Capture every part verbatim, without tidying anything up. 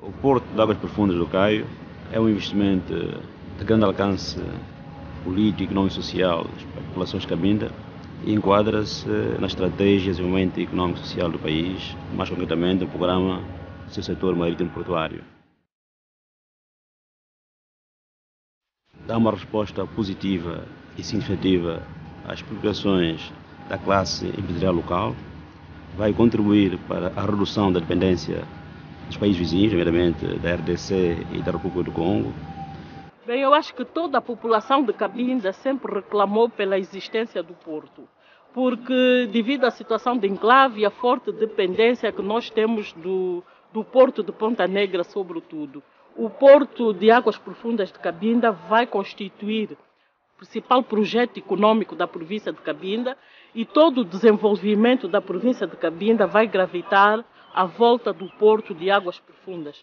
O Porto de Águas Profundas do Caio é um investimento de grande alcance político, econômico e social das populações de Cabinda e enquadra-se na estratégia de desenvolvimento econômico e social do país, mais concretamente no programa do seu setor marítimo portuário. Dá uma resposta positiva e significativa às preocupações da classe empresarial local, vai contribuir para a redução da dependência dos países vizinhos, nomeadamente da R D C e da República do Congo. Bem, eu acho que toda a população de Cabinda sempre reclamou pela existência do porto, porque devido à situação de enclave e a forte dependência que nós temos do, do porto de Ponta Negra, sobretudo, o porto de Águas Profundas de Cabinda vai constituir o principal projeto econômico da província de Cabinda e todo o desenvolvimento da província de Cabinda vai gravitar à volta do porto de Águas Profundas.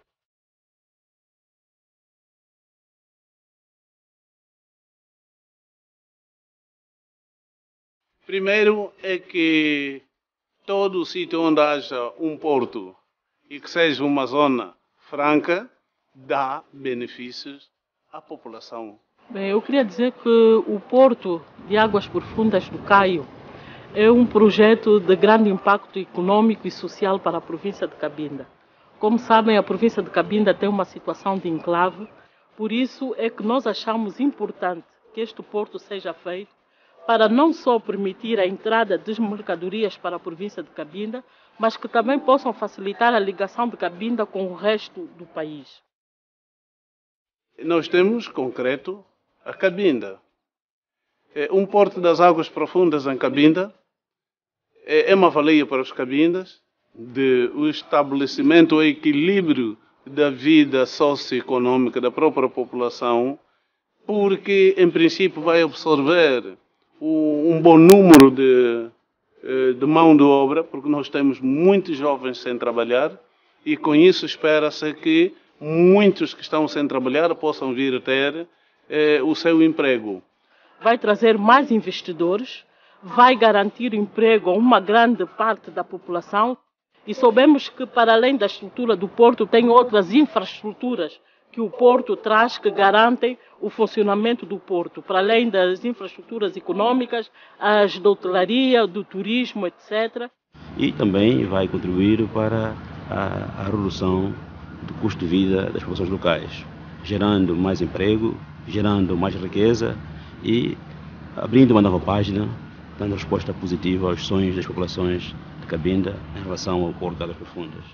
Primeiro é que todo o sítio onde haja um porto e que seja uma zona franca dá benefícios à população. Bem, eu queria dizer que o Porto de Águas Profundas do Caio é um projeto de grande impacto econômico e social para a província de Cabinda. Como sabem, a província de Cabinda tem uma situação de enclave, por isso é que nós achamos importante que este porto seja feito para não só permitir a entrada de mercadorias para a província de Cabinda, mas que também possam facilitar a ligação de Cabinda com o resto do país. Nós temos, concreto, a Cabinda. Um porto das águas profundas em Cabinda é uma valia para os cabindas de o estabelecimento, o equilíbrio da vida socioeconômica da própria população, porque, em princípio, vai absorver um bom número de, de mão de obra, porque nós temos muitos jovens sem trabalhar e, com isso, espera-se que muitos que estão sem trabalhar possam vir a ter eh, o seu emprego. Vai trazer mais investidores, vai garantir emprego a uma grande parte da população e soubemos que, para além da estrutura do porto, tem outras infraestruturas que o porto traz que garantem o funcionamento do porto, para além das infraestruturas econômicas, as da hotelaria, do turismo, etcétera. E também vai contribuir para a, a redução do custo de vida das populações locais, gerando mais emprego, gerando mais riqueza e abrindo uma nova página, dando resposta positiva aos sonhos das populações de Cabinda em relação ao Porto de Águas Profundas.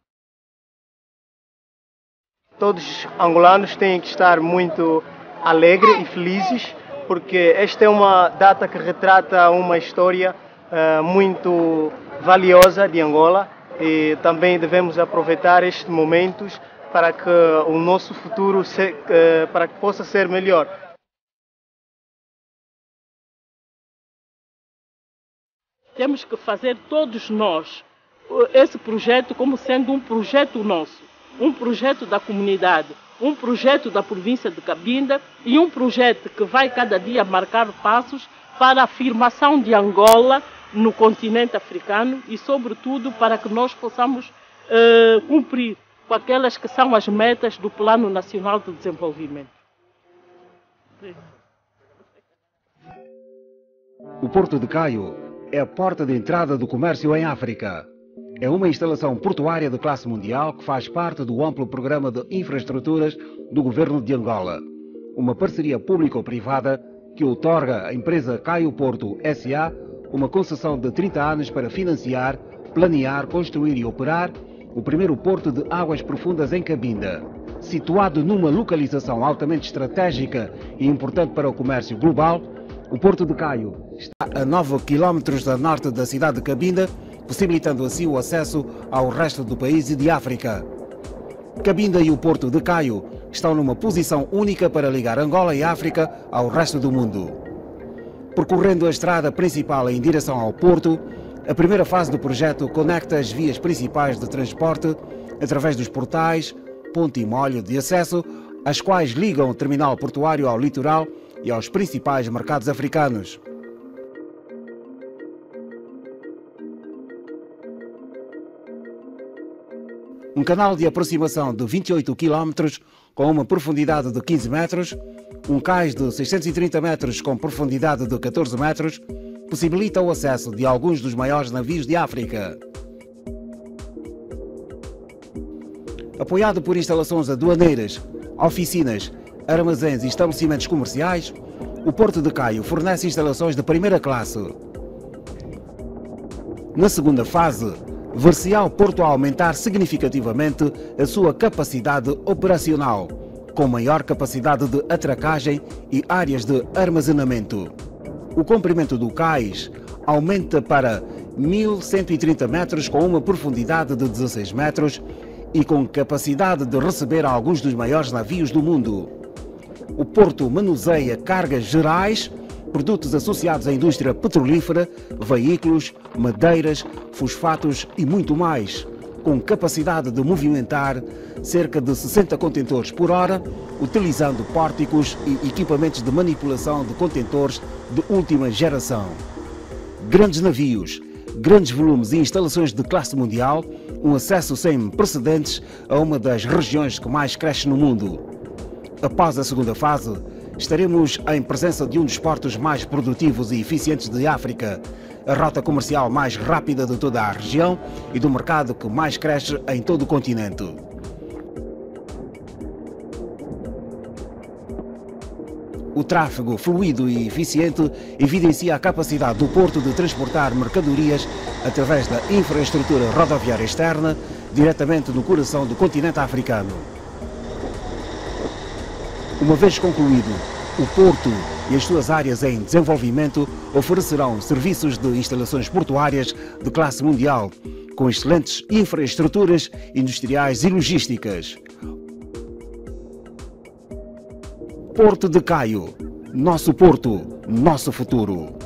Todos os angolanos têm que estar muito alegres e felizes, porque esta é uma data que retrata uma história uh, muito valiosa de Angola e também devemos aproveitar estes momentos para que o nosso futuro se, uh, para que possa ser melhor. Temos que fazer todos nós esse projeto como sendo um projeto nosso, um projeto da comunidade, um projeto da província de Cabinda e um projeto que vai cada dia marcar passos para a afirmação de Angola no continente africano e, sobretudo, para que nós possamos uh, cumprir com aquelas que são as metas do Plano Nacional de Desenvolvimento. O Porto de Caio é a porta de entrada do comércio em África. É uma instalação portuária de classe mundial que faz parte do amplo programa de infraestruturas do governo de Angola. Uma parceria público-privada que outorga à empresa Caio Porto S A uma concessão de trinta anos para financiar, planear, construir e operar o primeiro porto de águas profundas em Cabinda. Situado numa localização altamente estratégica e importante para o comércio global, o Porto de Caio está a nove quilómetros a norte da cidade de Cabinda, possibilitando assim o acesso ao resto do país e de África. Cabinda e o Porto de Caio estão numa posição única para ligar Angola e África ao resto do mundo. Percorrendo a estrada principal em direção ao Porto, a primeira fase do projeto conecta as vias principais de transporte através dos portais, ponte e molho de acesso, as quais ligam o terminal portuário ao litoral e aos principais mercados africanos. Um canal de aproximação de vinte e oito quilómetros com uma profundidade de quinze metros, um cais de seiscentos e trinta metros com profundidade de catorze metros, possibilita o acesso de alguns dos maiores navios de África. Apoiado por instalações aduaneiras, oficinas, armazéns e estabelecimentos comerciais, o Porto de Caio fornece instalações de primeira classe. Na segunda fase, ver-se-á o Porto a aumentar significativamente a sua capacidade operacional, com maior capacidade de atracagem e áreas de armazenamento. O comprimento do cais aumenta para mil cento e trinta metros com uma profundidade de dezesseis metros e com capacidade de receber alguns dos maiores navios do mundo. O Porto manuseia cargas gerais, produtos associados à indústria petrolífera, veículos, madeiras, fosfatos e muito mais, com capacidade de movimentar cerca de sessenta contentores por hora, utilizando pórticos e equipamentos de manipulação de contentores de última geração. Grandes navios, grandes volumes e instalações de classe mundial, um acesso sem precedentes a uma das regiões que mais cresce no mundo. Após a segunda fase, estaremos em presença de um dos portos mais produtivos e eficientes de África, a rota comercial mais rápida de toda a região e do mercado que mais cresce em todo o continente. O tráfego fluido e eficiente evidencia a capacidade do porto de transportar mercadorias através da infraestrutura rodoviária externa diretamente no coração do continente africano. Uma vez concluído, o Porto e as suas áreas em desenvolvimento oferecerão serviços de instalações portuárias de classe mundial, com excelentes infraestruturas industriais e logísticas. Porto de Caio, nosso Porto, nosso futuro.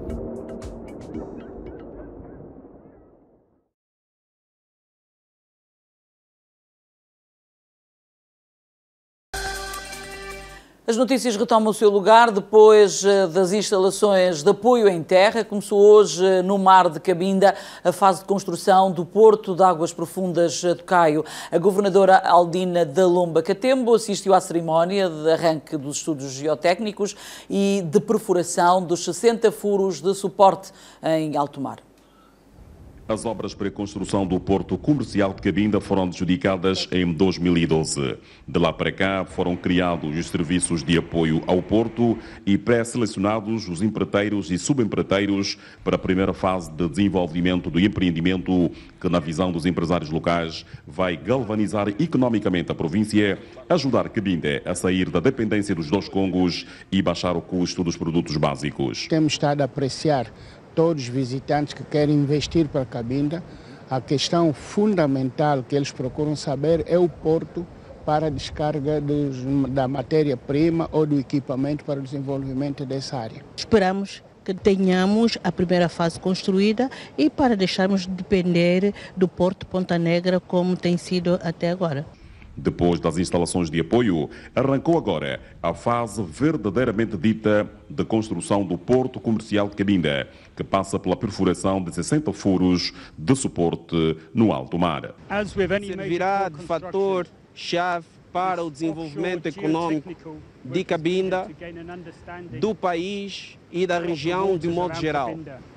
As notícias retomam o seu lugar depois das instalações de apoio em terra. Começou hoje no Mar de Cabinda a fase de construção do Porto de Águas Profundas do Caio. A governadora Aldina da Lomba Catembo assistiu à cerimónia de arranque dos estudos geotécnicos e de perfuração dos sessenta furos de suporte em alto mar. As obras para a construção do Porto Comercial de Cabinda foram adjudicadas em dois mil e doze. De lá para cá foram criados os serviços de apoio ao Porto e pré-selecionados os empreiteiros e subempreiteiros para a primeira fase de desenvolvimento do empreendimento que, na visão dos empresários locais, vai galvanizar economicamente a província, ajudar Cabinda a sair da dependência dos dois Congos e baixar o custo dos produtos básicos. Temos estado a apreciar todos os visitantes que querem investir para Cabinda. A questão fundamental que eles procuram saber é o porto para a descarga dos, da matéria-prima ou do equipamento para o desenvolvimento dessa área. Esperamos que tenhamos a primeira fase construída e para deixarmos de depender do Porto Ponta Negra como tem sido até agora. Depois das instalações de apoio, arrancou agora a fase verdadeiramente dita de construção do Porto Comercial de Cabinda, que passa pela perfuração de sessenta furos de suporte no alto mar. Servirá de fator-chave para o desenvolvimento econômico de Cabinda, do país e da região de modo geral.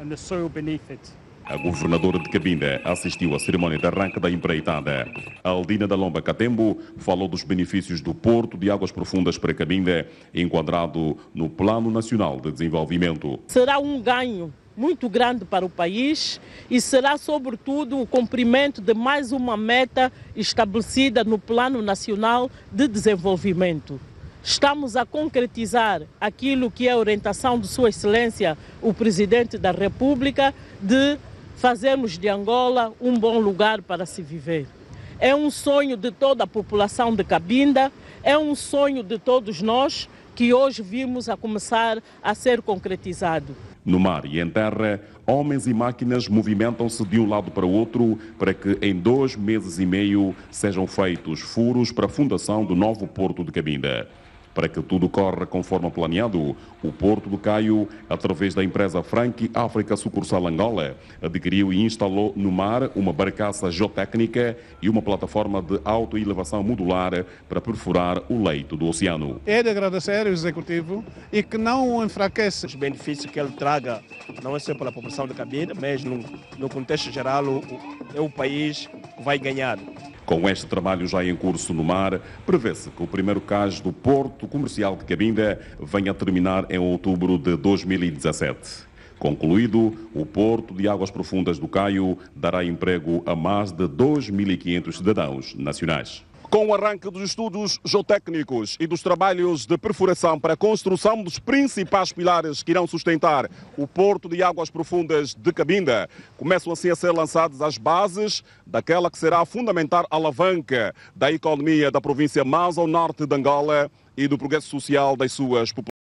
A governadora de Cabinda assistiu à cerimónia de arranque da empreitada. A Aldina da Lomba Catembo falou dos benefícios do Porto de Águas Profundas para Cabinda, enquadrado no Plano Nacional de Desenvolvimento. Será um ganho muito grande para o país e será, sobretudo, o cumprimento de mais uma meta estabelecida no Plano Nacional de Desenvolvimento. Estamos a concretizar aquilo que é a orientação de Sua Excelência, o Presidente da República, de fazermos de Angola um bom lugar para se viver. É um sonho de toda a população de Cabinda, é um sonho de todos nós que hoje vimos a começar a ser concretizado. No mar e em terra, homens e máquinas movimentam-se de um lado para o outro para que em dois meses e meio sejam feitos furos para a fundação do novo Porto de Cabinda. Para que tudo corra conforme planeado, o Porto do Caio, através da empresa Frank África Sucursal Angola, adquiriu e instalou no mar uma barcaça geotécnica e uma plataforma de autoelevação modular para perfurar o leito do oceano. É de agradecer ao Executivo e que não enfraquece os benefícios que ele traga, não é só para a população de Cabinda, mas no, no contexto geral, o, é o país que vai ganhar. Com este trabalho já em curso no mar, prevê-se que o primeiro cais do Porto Comercial de Cabinda venha a terminar em outubro de dois mil e dezassete. Concluído, o Porto de Águas Profundas do Caio dará emprego a mais de dois mil e quinhentos cidadãos nacionais. Com o arranque dos estudos geotécnicos e dos trabalhos de perfuração para a construção dos principais pilares que irão sustentar o Porto de Águas Profundas de Cabinda, começam assim a ser lançadas as bases daquela que será a fundamental alavanca da economia da província mais ao norte de Angola e do progresso social das suas populações.